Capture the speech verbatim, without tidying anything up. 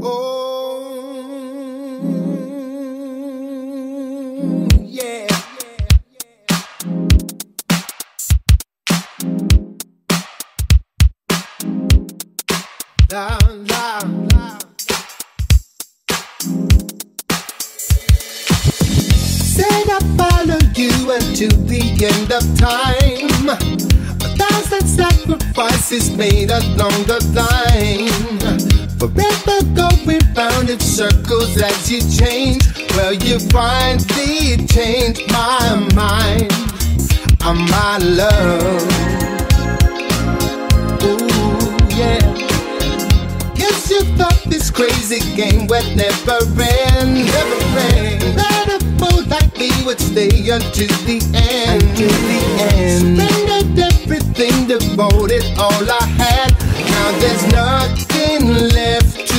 To the end of time, a thousand sacrifices made along the line. Forever going round in circles as you change. Well, you finally changed my mind and my love. Ooh, yeah. Guess you thought this crazy game would never end, never end. Beautiful like me would stay until the end. Until the end. Surrendered everything, devoted all I had. Now there's nothing left